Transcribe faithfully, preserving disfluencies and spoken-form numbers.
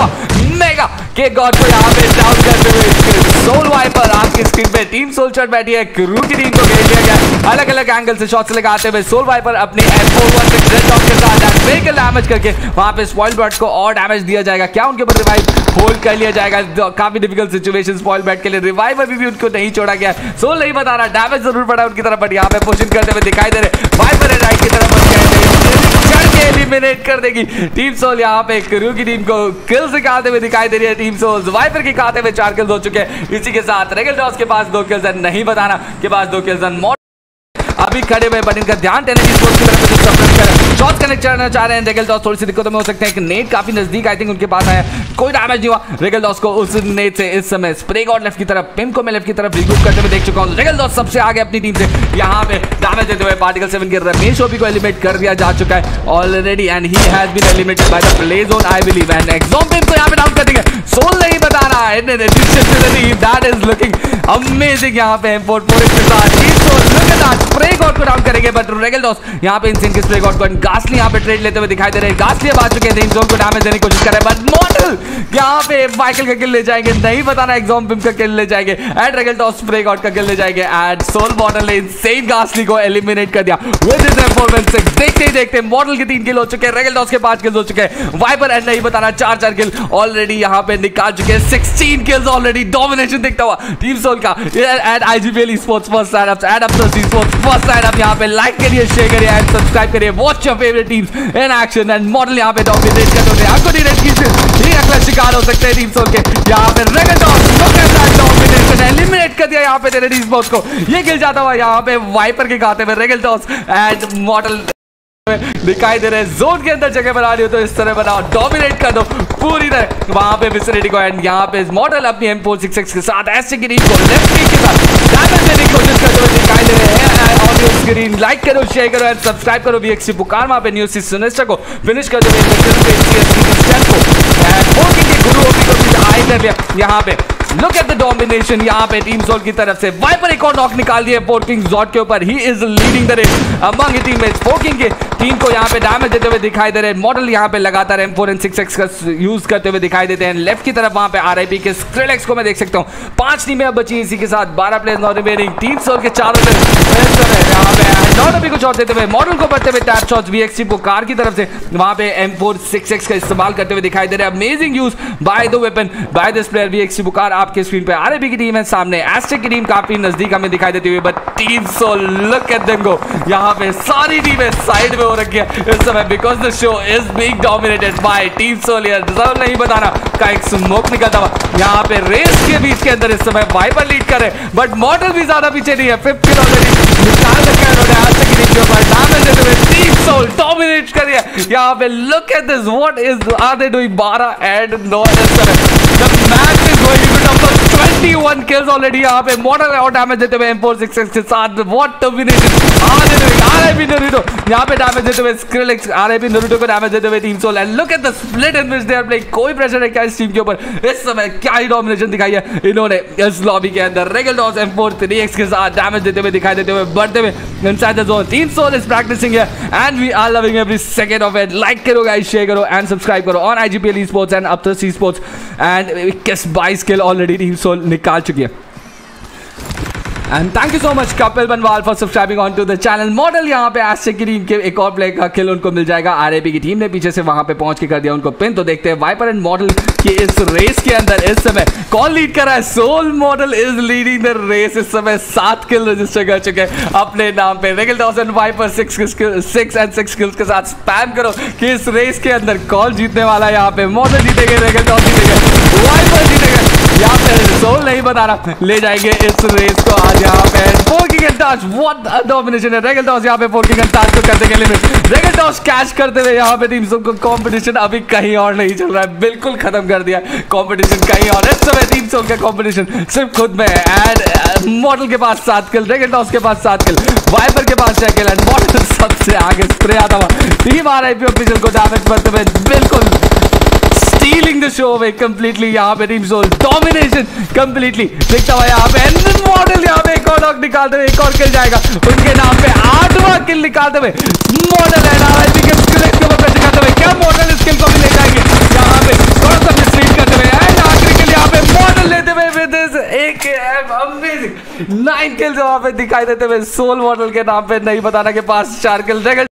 हुआ मेगा के गॉड को यहाँ पे डाउन करते हुए सोल वाइपर आपकी स्क्रीन पे टीम सोल शॉट बैठी है। क्रू की टीम को घेर लिया गया, अलग अलग एंगल से शॉट्स लगाते हुए सोल वाइपर अपनी M four one six red dot के साथ वेहिकल डैमेज करके वहां पे स्पॉइल बर्ड को और डैमेज दिया जाएगा। क्या उनके ऊपर रिवाइव होल्ड कर लिया जाएगा? काफी डिफिकल्ट सिचुएशन स्पॉइल बर्ड के लिए। रिवाइव अभी भी उनको नहीं छोड़ा गया। सोल नहीं बता रहा, डैमेज जरूर पड़ा उनकी तरफ, बट यहाँ पे पुशिंग करते हुए दिखाई दे रहे। वाइपर राइट की तरफ एलिमिनेट कर देगी टीम सोल। यहाँ पे क्रू की टीम को किल्स निकालते हुए दिखाई दे रही है टीम सोल। वाइपर की खाते में चार किल्स हो चुके हैं। इसी के साथ रेगल टॉस के पास दो किल्स है, नहीं बताना के पास दो किल्स है। अभी खड़े हुए बट इनका ध्यान टेनेसी स्पोर्ट्स की तरफ से सप्रेस कर शॉट्स कनेक्ट करना चाह रहे हैं। रेगल टॉस थोड़ी सी दिक्कतों में हो सकते हैं कि नेट काफी नजदीक आई थिंक उनके पास आया, कोई डैमेज नहीं हुआ रेगल टॉस को उस नेट से। इस समय स्प्रे गॉड लेफ्ट की तरफ, पिम को मैं लेफ्ट की तरफ रिग्रुप करते हुए देख चुका हूं। रेगल टॉस सबसे आगे अपनी टीम से यहाँ पे डैमेज देते हुए पार्टिकल सेवन के रमेश ओपी को एलिमिनेट कर दिया जा चुका है already and he has been eliminated by the play zone I believe. And एक्सॉम पिम को यहाँ पे डाउन कर देंगे। सोल नहीं बता रहा है दैट इज लुकिंग अमेजिंग। यहाँ पे एम फोर फोर के साथ team Soul look at that Spray God को डाउन करेंगे बट रेगल टॉस यहाँ पे इनसिन के स्प्रे गॉड को गास्ली यहाँ पे ट्रेड लेते हुए दिखाई दे रहे हैं। गास्ली अब आ चुके हैं, जोन को डैमेज देने की कोशिश कर रहे हैं बट मॉडल यहाँ पे माइकल का किल ले जाएंगे, नहीं बताना एक्सॉम पिम का किल ले जाएंगे and Regal Toss Spray God का किल ले जाएंगे एंड सोल मॉडल ने इनसेन गास्ली को एलिमिनेट कर दिया with his M four one six. देखते ही देखते मॉडल के तीन किल हो चुके हैं, रेगल टॉस के पांच किल हो चुके हैं। वाइपर एंड नहीं बताना चार चार किल ऑलरेडी यहाँ पे निकाल चुके हैं। सोलह किल्स ऑलरेडी, डोमिनेशन दिखता हुआ टीम सोल का and IGPL sports first side up and up sports first side up. यहाँ पे लाइक करिए, शेयर करिए एंड सब्सक्राइब करिए। Watch your favourite teams in action and Mortal यहाँ पे डोमिनेट कर रहे हैं। आपको डायरेक्ट की से अगला शिकार हो सकते हैं टीम सोल के। यहाँ पे Regal Toss look at that domination, eliminate कर दिया यहाँ पे तेरे टीम स्पोर्ट्स को। ये गिर जाता हुआ यहाँ पे वाइपर के खाते में रेगल टॉस एंड मॉडल दिखाई दे रहे हैं। जोन के अंदर जगह बना रही हो तो इस तरह बनाओ, डोमिनेट कर दो पूरी तरह वहां पे विसिनिटी को एंड यहाँ पे मॉडल अपनी एम फोर सिक्स सिक्स के साथ ऐसे की टीम को लेफ्ट किक के साथ डैमेज देने की कोशिश करते हुए दिखाई दे रहे हैं ऑन योर स्क्रीन। लाइक करो, शेयर करो एंड सब्सक्राइब करो। वीएक्सी पुकार वहां पे न्यूज़ सुनिश्चित को फिनिश कर दो यहाँ पे। लुक एट द डोमिनेशन यहाँ पे टीम सोल की तरफ से। वाइपर एक और नॉक निकाल दिया फोर्किंग जॉट के ऊपर, he is leading the race among teammates. फोर्किंग के टीम को यहाँ पे डैमेज देते हुए दिखाई दे रहे हैं। मॉडल यहाँ पे लगातार M four and six X का यूज करते हुए दिखाई देते हैं। लेफ्ट की तरफ वहां पे आरआईपी के स्क्रिलेक्स को मैं देख सकता हूँ। पांच टीमें अब बची, इसी के साथ बारह players not remaining. Team Soul के चारों यहाँ पे नॉट अभी कुछ और देते हुए मॉडल को बढ़ते हुए टैप शॉट्स वीएक्सी पुकार की तरफ से वहां पे एम फोर सिक्स एक्स का इस्तेमाल करते हुए दिखाई दे रहे हैं। Amazing use by the weapon by this player VXC Pukar. आपके स्क्रीन पे आरआईपी की टीम है, सामने एस्टेक की टीम काफी नजदीक हमें दिखाई देती हुई but team Soul look at them go. यहाँ पे सारी टीमें साइड में हो रखी है इस समय because the show is being dominated by team Soul. यार रिजल्ट नहीं बताना का एक स्मोक निकलता हुआ यहाँ पे रेस के बीच के अंदर इस समय वाइपर लीड कर रहे बट मॉडल भी ज्यादा पीछे नहीं है। फिफ्थ किल ऑलरेडी निकाल रखा है उन्होंने एस्टेक की टीम के ऊपर, डैमेज देते हुए टीम सोल डोमिनेट कर रही है यहाँ पे। Look at this, what is are they doing? बारह एंड नौ इस समय the match is going to top इक्कीस किल्स ऑलरेडी यहाँ पे मॉडल और डैमेज देते हुए एम फोर सिक्स एक्स के साथ। What domination are they doing? RIP Naruto यहाँ पे डैमेज देते हुए स्क्रिलेक्स आरआईपी नारुतो को डैमेज देते हुए team Soul and look at the split in which they are playing. कोई प्रेशर है क्या इस टीम के ऊपर? इस समय क्या ही डोमिनेशन दिखाई है इन्होंने इस लॉबी के अंदर। Regal Toss M four three X के साथ डैमेज देते हुए दिखाई देते हुए बढ़ते हुए inside the zone. Team Soul is practising here and we are loving every second of it. Like करो गाइस, शेयर करो एंड सब्सक्राइब करो on IGPL sports and up C sports and इक्कीस बाईस किल ऑलरेडी टीम सोल निकाल चुकी है। And thank you so much Kapil बनवाल for subscribing on to the channel। Mortal यहाँ पे एस्टेक की टीम के एक और प्लेयर का किल उनको मिल जाएगा। आरआईपी की टीम ने पीछे से वहां पे पहुंच के कर दिया उनको पिन। तो देखते हैं वाइपर एंड मॉडल की इस रेस के अंदर इस समय कौन लीड कर रहा है। Soul Mortal is leading the race, इस समय सात किल रजिस्टर कर चुके हैं अपने नाम पे। Regal Toss and Viper six six and six kills के साथ स्पैम करो कि इस रेस के अंदर कौन जीतने वाला है। यहाँ पे मॉडल जीतेंगे, रेगल टॉस जीतेंगे, वाइपर जीतेंगे। यहाँ पे सोल नहीं बता रहा, ले जाएंगे इस रेस को आज यहाँ पे। फोर्किंग and touch, what a domination है। रेगल टॉस यहाँ पे फोर्किंग एंड टच को कर देंगे लिमिट। रेगल टॉस कैच करते हुए यहाँ पे टीम सोल को कंपटीशन अभी कहीं और नहीं चल रहा है, बिल्कुल खत्म कर दिया कंपटीशन कहीं और। इस समय टीम सोल का कंपटीशन सिर्फ खुद में है एंड मॉडल के पास सात किल, रेगल टॉस के पास सात किल, वाइपर के पास छह किल एंड मॉडल सबसे आगे स्प्रे आता हुआ टीम आरआईपी ऑफिशियल को डैमेज करते हुए बिल्कुल stealing the show away completely। यहाँ पे टीम सोल डोमिनेशन कंप्लीटली दिखता हुआ यहाँ पे मॉडल यहाँ पे एक और नॉक निकालते हुए एक और किल जाएगा उनके नाम पे। आठवां किल निकालते हुए मॉडल एंड आरआईपी के स्किल के ऊपर प्रेशर करते हुए क्या मॉडल इस किल को भी ले जाएंगे? यहाँ पे थोड़ा सा अमेजिंग नाइन किल्स वहां पे दिखाई देते हुए सोल मॉडल के नाम पे नहीं बताना के पास चार किल।